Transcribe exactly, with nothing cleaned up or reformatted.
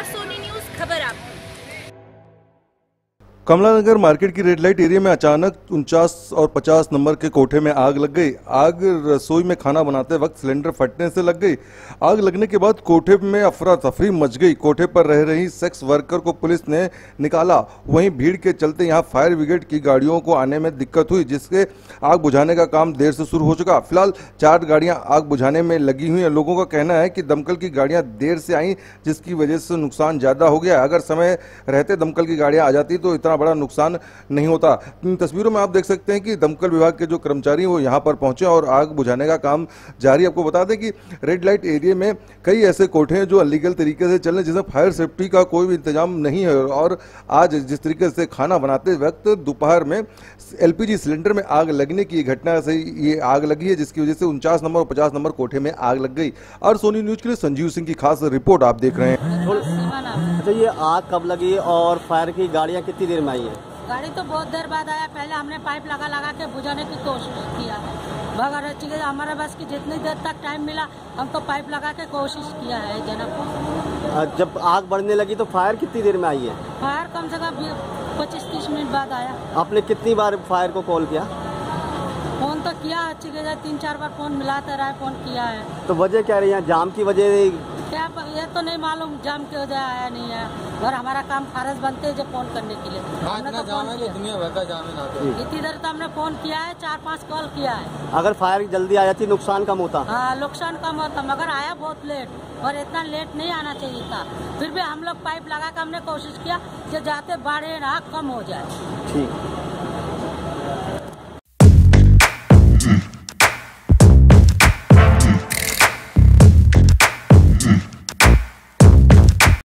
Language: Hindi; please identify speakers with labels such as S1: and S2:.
S1: और सोनी न्यूज खबर आपकी।
S2: कमला नगर मार्केट की रेड लाइट एरिया में अचानक उनचास और पचास नंबर के कोठे में आग लग गई। आग रसोई में खाना बनाते वक्त सिलेंडर फटने से लग गई। आग लगने के बाद कोठे में अफरा तफरी मच गई। कोठे पर रह रही सेक्स वर्कर को पुलिस ने निकाला। वहीं भीड़ के चलते यहां फायर ब्रिगेड की गाड़ियों को आने में दिक्कत हुई, जिससे आग बुझाने का काम देर से शुरू हो चुका। फिलहाल चार गाड़ियां आग बुझाने में लगी हुई हैं। लोगों का कहना है कि दमकल की गाड़ियां देर से आई, जिसकी वजह से नुकसान ज्यादा हो गया। अगर समय रहते दमकल की गाड़ियां आ जाती तो इतना बड़ा नुकसान नहीं होता। इन तस्वीरों में आप देख सकते हैं कि दमकल विभाग के जो कर्मचारी वो यहां पर पहुंचे और आग बुझाने का काम जारी। आपको बता दें कि रेड लाइट एरिया में कई ऐसे कोठे हैं जो अनलीगल तरीके से चल रहे हैं, जिसमें फायर सेफ्टी का कोई भी इंतजाम नहीं है। और आज जिस तरीके से खाना बनाते वक्त दोपहर में एलपीजी सिलेंडर में आग लगने की घटना से ये आग लगी है, जिसकी वजह से उनचास नंबर और पचास नंबर कोठे में आग लग गई। और सोनी न्यूज के लिए संजीव सिंह की खास रिपोर्ट आप देख रहे हैं।
S3: अच्छा, ये आग कब लगी और फायर की गाड़ियां कितनी देर में आई है?
S4: गाड़ी तो बहुत देर बाद आया। पहले हमने पाइप लगा लगा के बुझाने की कोशिश किया, मगर चीजें हमारे बस की जितनी देर तक टाइम मिला हम तो पाइप लगा के कोशिश किया है जनक।
S3: जब आग बढ़ने लगी तो फायर कितनी देर में आई है?
S4: फायर कम से कम पच्चीस तीस मिनट बाद आया।
S3: आपने कितनी बार फायर को कॉल किया?
S4: फोन तो किया अच्छी जगह, तीन चार बार फोन मिलाते रहे, फोन किया है।
S3: तो वजह क्या रही है? जाम की वजह
S4: क्या ये तो नहीं मालूम, जाम की वजह आया नहीं है। और हमारा काम फर्ज बनते है जो फोन करने के लिए हमने तो फोन किया। दुनिया भर का जाम है, इतनी देर तो हमने फोन किया है, चार पांच कॉल किया है।
S3: अगर फायर जल्दी आ जाती नुकसान कम होता?
S4: हाँ, नुकसान कम होता, मगर आया बहुत लेट और इतना लेट नहीं आना चाहिए था। फिर भी हम लोग पाइप लगा कर हमने कोशिश किया कि जाते बाढ़ ना कम हो जाए।
S3: ठीक।